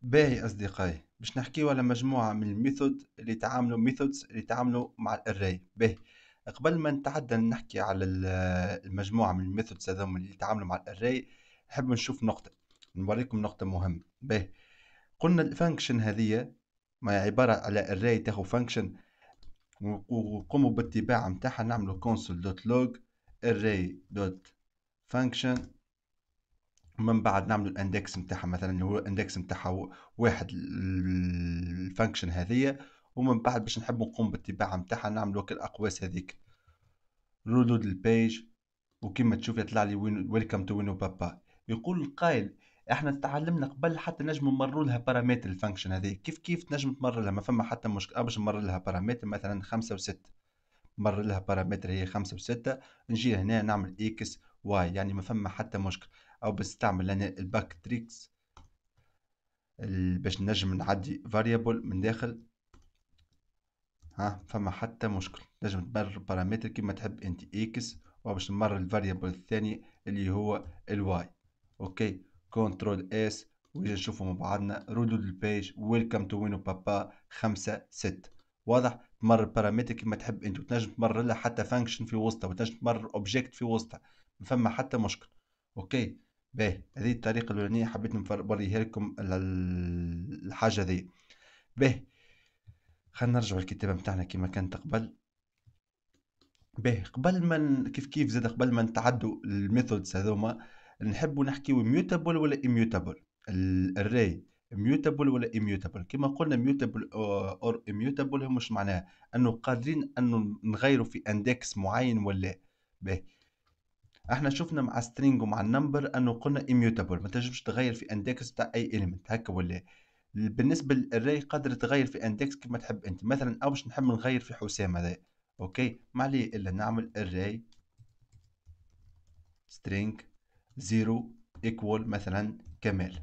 باهي أصدقائي، باش نحكيو على مجموعة من الميثود اللي يتعاملوا methods اللي يتعاملوا مع الأري. باهي، قبل ما نتعدى نحكي على المجموعة من الميثودز هذوما اللي يتعاملوا مع الأري، نحب نشوف نقطة، نوريكم نقطة مهمة. باهي، قلنا الفانكشن هذه ما هي عبارة على أري تاخو فانكشن، وقوموا باتباع متاعها، نعملوا console.log array.function، ومن بعد نعملوا الاندكس نتاعها، مثلا اللي هو الاندكس نتاعها واحد الفانكشن هذية. ومن بعد باش نحب نقوم بالطباعة نتاعها نعملوا كالأقواس هذيك رولود البيج. وكما تشوف يطلع لي ويلكم تو وينو بابا. يقول القائل احنا تعلمنا قبل حتى نجم نمروا لها بارامتر الفانكشن هذه، كيف تنجم تمر لها، ما فما حتى مشكل. باش نمر لها بارامتر مثلا 5 و6، مر لها بارامتر هي 5 و6، نجي هنا نعمل اكس واي، يعني ما فما حتى مشكل. او بستعمل انا الباك تريكس باش نجم نعدي فاريبل من داخل. ها، فما حتى مشكل، نجم تمرر بارامتر كيما تحب انت اكس، وباش نمرر الفاريبل الثاني اللي هو الواي. اوكي، كنترول اس، ويجي نشوفوا مع بعضنا رودود البيج ويلكم تو وينو بابا 5 6. واضح، تمرر بارامتر كيما تحب انت، وتنجم تمرر لها حتى فانكشن في وسطها، وتنجم تمرر اوبجكت في وسطها، ما فما حتى مشكل. اوكي، باهي، هذه الطريقة الأولانية حبيت نوريها لكم الحاجة ذي. باهي، خلينا نرجعوا الكتابة متاعنا كما كانت قبل. باهي، قبل ما كيف زاد قبل ما نتعدوا الميثودز هذوما، نحبوا نحكيو ميوتابل ولا immutable. الاري ميوتابل ولا immutable؟ كما قلنا ميوتابل اور immutable هم مش معناها انه قادرين انه نغيروا في اندكس معين ولا. باهي، احنا شفنا مع string ومع النمبر انه قلنا immutable ما تنجمش تغير في اندكس تاع اي element هكا ولا. بالنسبه للاري قادر تغير في اندكس كما تحب انت، مثلا او باش نحب نغير في حسام هذا. اوكي، ما عليه الا نعمل array string 0 equal مثلا كمال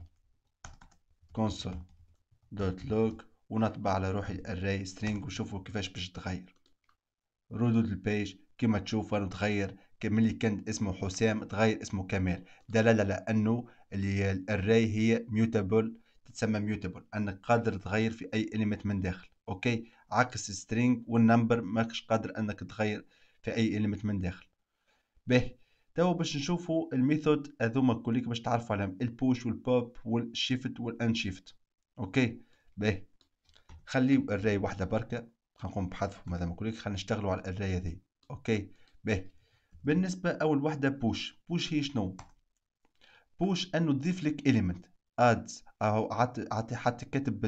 console.log، ونطبع على روحي array string وشوفوا كيفاش باش تغير ردود البيج. كما تشوف انا تغير، ملي كان اسمه حسام تغير اسمه كمال، دلالة على انه اللي الاري هي ميوتابل، تتسمى ميوتابل انك قادر تغير في اي element من داخل. اوكي، عكس السترينج والنمبر ماكش قادر انك تغير في اي element من داخل. باهي، توا باش نشوفوا الميثود هذوما كليك باش تعرفوا عليهم البوش والبوب والشيفت والانشيفت. اوكي، باهي، خليو الراي واحدة بركة، خنقوم بحذفهم هذا كليك، خلينا نشتغلوا على الراي هذه. اوكي، باهي، بالنسبة أول واحدة بوش هي شنو؟ بوش أنه تضيف لك element adds، أو عطي حتى كاتب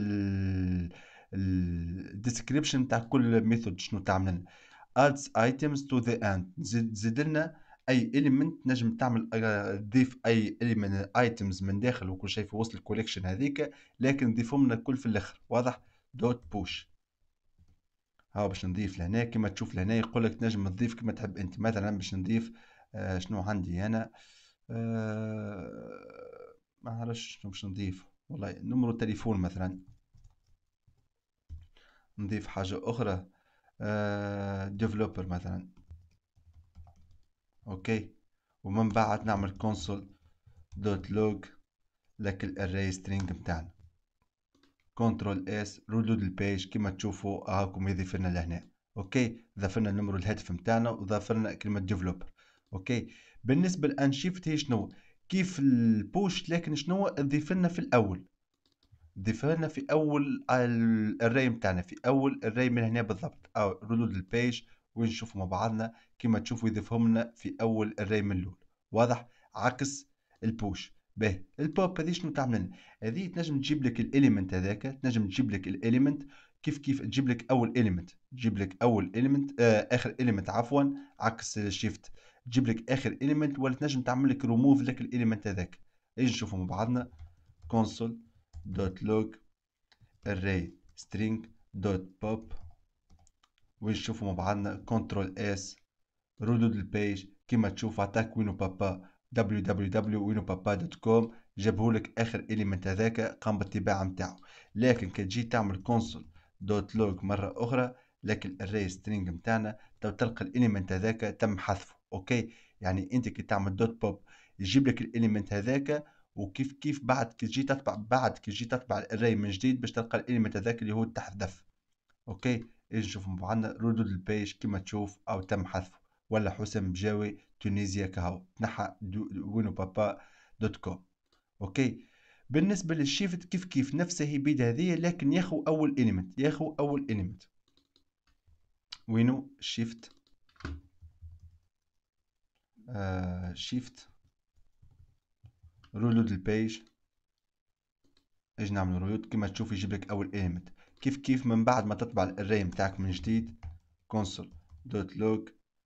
الديسكريبشن تاع كل ميثود شنو تعمل لنا. adds items to the end، زيد لنا اي element نجم تعمل تضيف اي element items من داخل وكل شيء في وسط الكوليكشن هذيك، لكن نضيفهم لنا الكل في الاخر. واضح، دوت بوش. ها باش نضيف لهنا كما تشوف لهنا يقول لك تنجم تضيف كما تحب انت، مثلا باش نضيف شنو عندي انا، ما عرفش شنو باش نضيف والله، نمرو تليفون مثلا، نضيف حاجة أخرى ديفلوبر مثلا. أوكي، ومن بعد نعمل console دوت لوج لك الاري سترينج متاعنا، كنترول اس ريلود البيج كما تشوفوا هاكم يضيف لنا لهنا. اوكي، ضاف لنا نمر الهاتف متاعنا وضاف لنا كلمه ديفلوبر. اوكي، بالنسبه للانشيفت هي شنو؟ كيف البوش، لكن شنو تضيف لنا في الاول؟ تضيف لنا في اول الاري متاعنا، في اول الاري من هنا بالضبط، او ريلود البيج ونشوفوا مع بعضنا كما تشوفوا يضيفهم لنا في اول الاري من الاول. واضح، عكس البوش. باهي، البوب هذه شنو تعمل لنا؟ هذه تنجم تجيب لك الاليمنت هذاك، تنجم تجيب لك الاليمنت كيف تجيب لك اول اليمنت، تجيب لك اول اليمنت اخر اليمنت عفوا، عكس الشيفت تجيب لك اخر اليمنت، ولا تنجم تعمل لك ريموف لك الاليمنت هذاك. ايش نشوفوا مع بعضنا console دوت لوج array string دوت pop، ونشوفوا مع بعضنا كنترول اس ردود البيج كما تشوف عطاك وينو بابا www.winopapa.com، جابهولك اخر اليمنت هذاك قام بالطباعه نتاعو. لكن كي تجي تعمل كونسول دوت لوج مره اخرى، لكن الاري سترينج نتاعنا تلقى الاليمنت هذاك تم حذفه. اوكي، يعني انت كي تعمل دوت بوب يجيب لك الاليمنت هذاك، وكيف كيف بعد كي جيت تطبع الاري من جديد باش تلقى الاليمنت هذاك اللي هو تحذف. اوكي، اجي نشوف مع بعضنا ردود البيج كما تشوف او تم حذفه، ولا حسام بجاوي تونيزيا كهو تنحى وينو بابا دوت كوم. اوكي، بالنسبه للشيفت كيف كيف نفسه هي بيد هذه، لكن ياخو اول اليمنت وينو شيفت شيفت رولود البيج. اجي نعمل رولود كما تشوف يجيب لك اول اليمنت. كيف كيف من بعد ما تطبع الاري متاعك من جديد console دوت لوج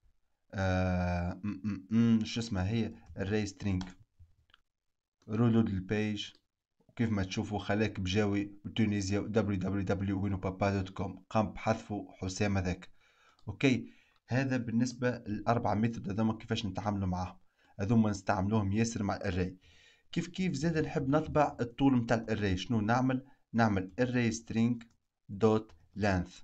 شو اسمها هي array string رولود البيج، وكيف ما تشوفوا خلاك بجاوي وتونيزيا www.winopapa.com قام بحذفه حسام هذاك. اوكي، هذا بالنسبة للأربعة ميثود هذوما كيفاش نتعاملوا معاهم. هذوما نستعملوهم ياسر مع الاري. كيف كيف زاد نحب نطبع الطول متاع الاري، شنو نعمل array string دوت length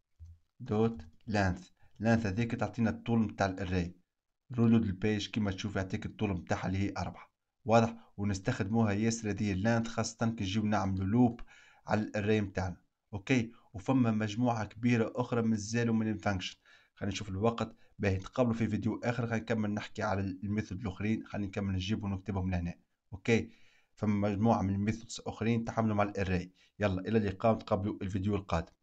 length هذيك تعطينا الطول متاع الاري. رولود البيج كيما تشوف يعطيك الطول متاعها اللي هي 4. واضح، ونستخدموها ياسر هذه اللانث خاصة كي نجيو نعملو لوب على الاري متاعنا. اوكي، وفما مجموعة كبيرة اخرى مازالوا من الفانكشن. خلينا نشوف الوقت باهي نتقابلوا في فيديو اخر، خلينا نكمل نحكي على الميثود الاخرين، خلينا نكمل نجيبهم ونكتبهم لهنا. اوكي، فما مجموعة من الميثودز اخرين تعاملوا مع الاري. يلا الى اللقاء، نتقابلوا الفيديو القادم.